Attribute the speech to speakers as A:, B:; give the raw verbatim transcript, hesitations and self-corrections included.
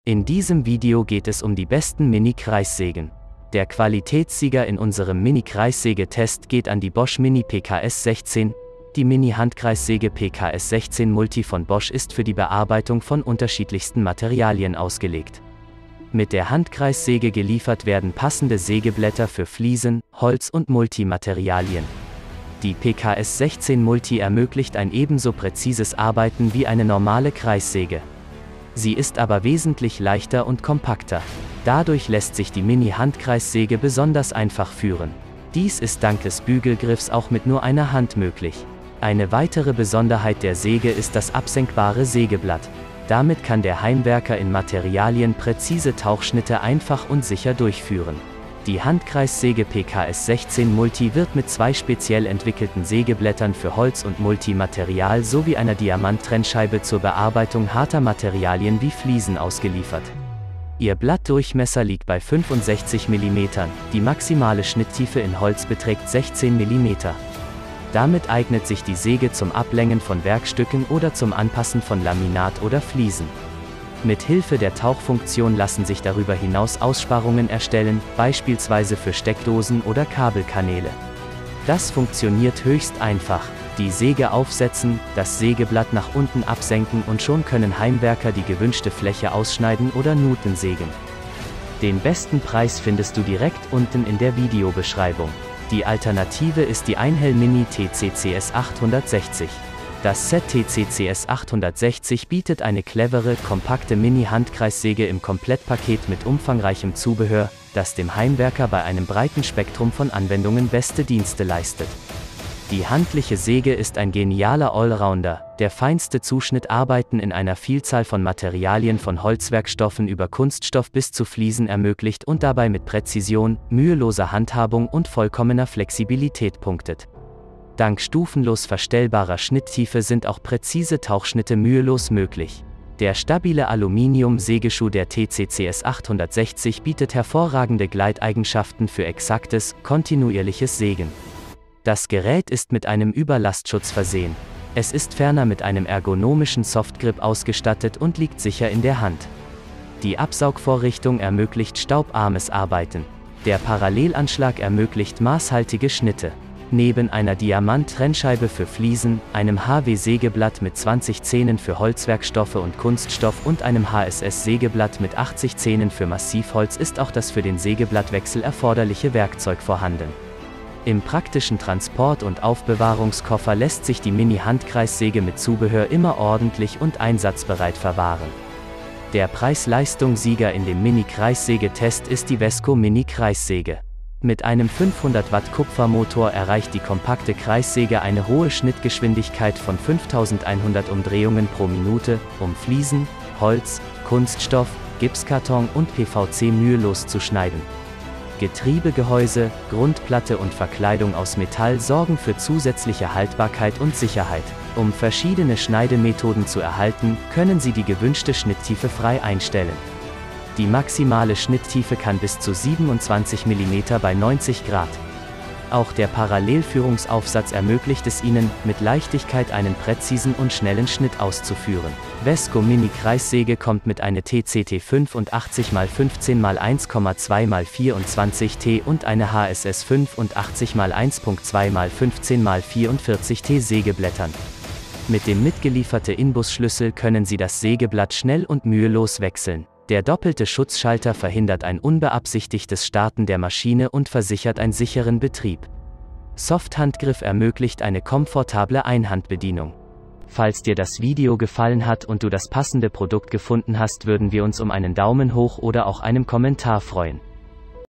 A: In diesem Video geht es um die besten Mini-Kreissägen. Der Qualitätssieger in unserem Mini-Kreissäge-Test geht an die Bosch Mini P K S sechzehn. Die Mini-Handkreissäge P K S sechzehn Multi von Bosch ist für die Bearbeitung von unterschiedlichsten Materialien ausgelegt. Mit der Handkreissäge geliefert werden passende Sägeblätter für Fliesen, Holz und Multimaterialien. Die P K S sechzehn Multi ermöglicht ein ebenso präzises Arbeiten wie eine normale Kreissäge. Sie ist aber wesentlich leichter und kompakter. Dadurch lässt sich die Mini-Handkreissäge besonders einfach führen. Dies ist dank des Bügelgriffs auch mit nur einer Hand möglich. Eine weitere Besonderheit der Säge ist das absenkbare Sägeblatt. Damit kann der Heimwerker in Materialien präzise Tauchschnitte einfach und sicher durchführen. Die Handkreissäge P K S sechzehn Multi wird mit zwei speziell entwickelten Sägeblättern für Holz und Multimaterial sowie einer Diamant-Trennscheibe zur Bearbeitung harter Materialien wie Fliesen ausgeliefert. Ihr Blattdurchmesser liegt bei fünfundsechzig Millimeter, die maximale Schnitttiefe in Holz beträgt sechzehn Millimeter. Damit eignet sich die Säge zum Ablängen von Werkstücken oder zum Anpassen von Laminat oder Fliesen. Mit Hilfe der Tauchfunktion lassen sich darüber hinaus Aussparungen erstellen, beispielsweise für Steckdosen oder Kabelkanäle. Das funktioniert höchst einfach. Die Säge aufsetzen, das Sägeblatt nach unten absenken und schon können Heimwerker die gewünschte Fläche ausschneiden oder Nuten sägen. Den besten Preis findest du direkt unten in der Videobeschreibung. Die Alternative ist die Einhell Mini T C C S achthundertsechzig. Das Set T C C S achthundertsechzig bietet eine clevere, kompakte Mini-Handkreissäge im Komplettpaket mit umfangreichem Zubehör, das dem Heimwerker bei einem breiten Spektrum von Anwendungen beste Dienste leistet. Die handliche Säge ist ein genialer Allrounder, der feinste Zuschnittarbeiten in einer Vielzahl von Materialien von Holzwerkstoffen über Kunststoff bis zu Fliesen ermöglicht und dabei mit Präzision, müheloser Handhabung und vollkommener Flexibilität punktet. Dank stufenlos verstellbarer Schnitttiefe sind auch präzise Tauchschnitte mühelos möglich. Der stabile Aluminium-Sägeschuh der T C C S achthundertsechzig bietet hervorragende Gleiteigenschaften für exaktes, kontinuierliches Sägen. Das Gerät ist mit einem Überlastschutz versehen. Es ist ferner mit einem ergonomischen Softgrip ausgestattet und liegt sicher in der Hand. Die Absaugvorrichtung ermöglicht staubarmes Arbeiten. Der Parallelanschlag ermöglicht maßhaltige Schnitte. Neben einer Diamant-Trennscheibe für Fliesen, einem H W-Sägeblatt mit zwanzig Zähnen für Holzwerkstoffe und Kunststoff und einem H S S-Sägeblatt mit achtzig Zähnen für Massivholz ist auch das für den Sägeblattwechsel erforderliche Werkzeug vorhanden. Im praktischen Transport- und Aufbewahrungskoffer lässt sich die Mini-Handkreissäge mit Zubehör immer ordentlich und einsatzbereit verwahren. Der Preis-Leistung-Sieger in dem Mini-Kreissäge-Test ist die Wesco Mini-Kreissäge. Mit einem fünfhundert Watt Kupfermotor erreicht die kompakte Kreissäge eine hohe Schnittgeschwindigkeit von fünftausendeinhundert Umdrehungen pro Minute, um Fliesen, Holz, Kunststoff, Gipskarton und P V C mühelos zu schneiden. Getriebegehäuse, Grundplatte und Verkleidung aus Metall sorgen für zusätzliche Haltbarkeit und Sicherheit. Um verschiedene Schneidemethoden zu erhalten, können Sie die gewünschte Schnitttiefe frei einstellen. Die maximale Schnitttiefe kann bis zu siebenundzwanzig Millimeter bei neunzig Grad. Auch der Parallelführungsaufsatz ermöglicht es Ihnen, mit Leichtigkeit einen präzisen und schnellen Schnitt auszuführen. Wesco Mini Kreissäge kommt mit einer T C T fünfundachtzig mal fünfzehn mal eins Komma zwei mal vierundzwanzig T und eine H S S fünfundachtzig mal eins Komma zwei mal fünfzehn mal vierundvierzig T Sägeblättern. Mit dem mitgelieferten Inbusschlüssel können Sie das Sägeblatt schnell und mühelos wechseln. Der doppelte Schutzschalter verhindert ein unbeabsichtigtes Starten der Maschine und versichert einen sicheren Betrieb. Softhandgriff ermöglicht eine komfortable Einhandbedienung. Falls dir das Video gefallen hat und du das passende Produkt gefunden hast, würden wir uns um einen Daumen hoch oder auch einem Kommentar freuen.